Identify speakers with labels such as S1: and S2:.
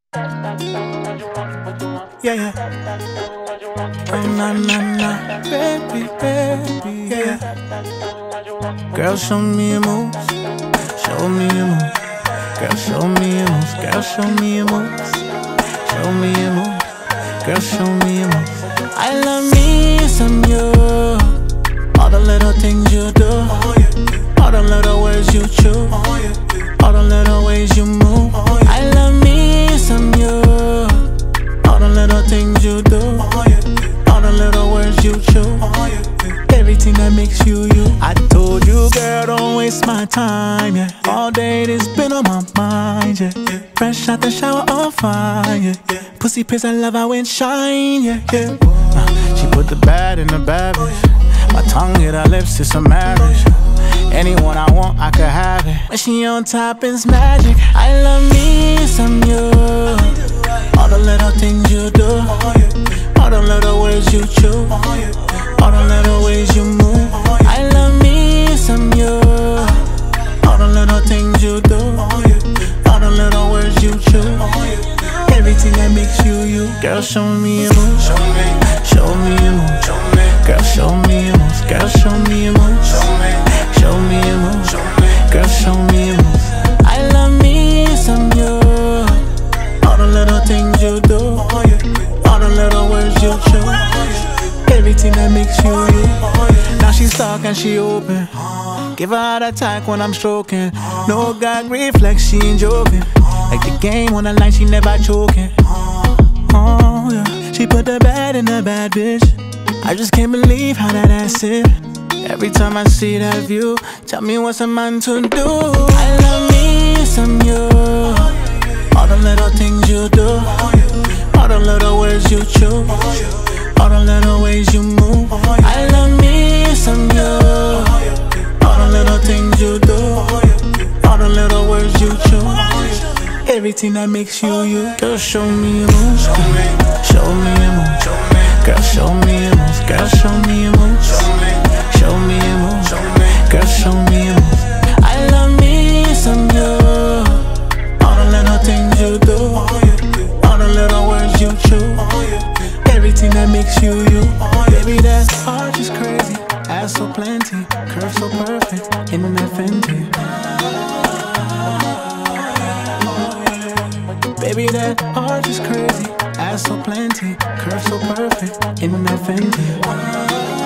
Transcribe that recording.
S1: Yeah, yeah. Oh, na, na, na. Baby, baby, yeah. Girl, show me your moves. Show me your moves. Girl, show me your moves. Girl, show me your moves. Show me your moves. Girl, show me your moves. I love me some you. All the little things you do. All the little words you choose. All the little ways you move. I love me some you. All the little things you do. All the little words you choose. Everything that makes you you. I told you, girl, don't waste my time, yeah. All day this been on my mind, yeah. Fresh out the shower on fire, yeah. Pussy piss, I love how it shine, yeah, yeah. She put the bad in the bad bitch. My tongue hit her lips, it's a marriage. Anyone I want, I could have it. When she on top, it's magic. I love me some you. All the little things you do. All the little words you choose. All the little ways you move. I love me some you. All the little things you do. All the little words you choose. Everything that makes you you. Girl, show me your moves. Show me your moves. Girl, show me your moves. Girl, show me your moves. Show me your moves. Girl, show me your moves. I love me some you. All the little things you do. All the little words you choose. Everything that makes you you. Now she's stuck and she open. Give her heart attack when I'm stroking. No gag reflex, she ain't joking. Like the game on the line, she never choking. Oh yeah, she put the bad in the bad bitch. I just can't believe how that ass it. Every time I see that view, tell me what's a man to do. I love me some you. All the little things you do. All the little words you choose. All the little ways you move. I love me some you. All the little things you do. All the little words you choose. Everything that makes you you. Girl, show me your moves. Show me your moves. Girl, show me your moves. Girl, show me your moves. Show me your moves. Girl, show me your moves. I love me some you. All the little things you do. All the little words you choose. Everything that makes you you. Baby, that heart is crazy. Ass so plenty. Curves so perfect. In that Fenty. Baby, that heart is crazy. Ass so plenty. Curves so perfect. In that Fenty.